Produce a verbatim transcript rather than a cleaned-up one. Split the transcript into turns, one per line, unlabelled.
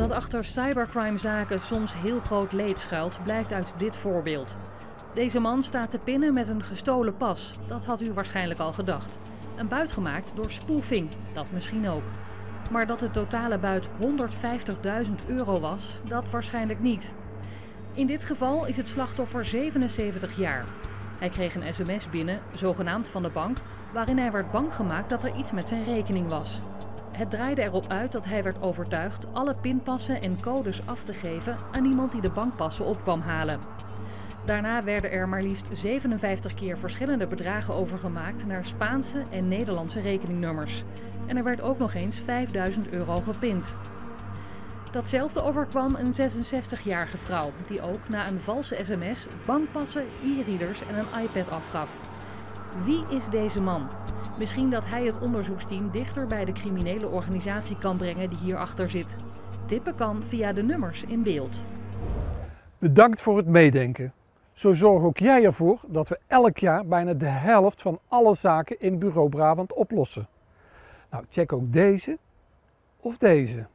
Dat achter cybercrimezaken soms heel groot leed schuilt, blijkt uit dit voorbeeld. Deze man staat te pinnen met een gestolen pas. Dat had u waarschijnlijk al gedacht. Een buit gemaakt door spoofing, dat misschien ook. Maar dat de totale buit honderdvijftigduizend euro was, dat waarschijnlijk niet. In dit geval is het slachtoffer zevenenzeventig jaar. Hij kreeg een sms binnen, zogenaamd van de bank, waarin hij werd bang gemaakt dat er iets met zijn rekening was. Het draaide erop uit dat hij werd overtuigd alle pinpassen en codes af te geven aan iemand die de bankpassen op kwam halen. Daarna werden er maar liefst zevenenvijftig keer verschillende bedragen overgemaakt naar Spaanse en Nederlandse rekeningnummers. En er werd ook nog eens vijfduizend euro gepind. Datzelfde overkwam een zesenzestigjarige vrouw, die ook na een valse sms bankpassen, e-readers en een iPad afgaf. Wie is deze man? Misschien dat hij het onderzoeksteam dichter bij de criminele organisatie kan brengen die hierachter zit. Tippen kan via de nummers in beeld.
Bedankt voor het meedenken. Zo zorg ook jij ervoor dat we elk jaar bijna de helft van alle zaken in Bureau Brabant oplossen. Nou, check ook deze of deze.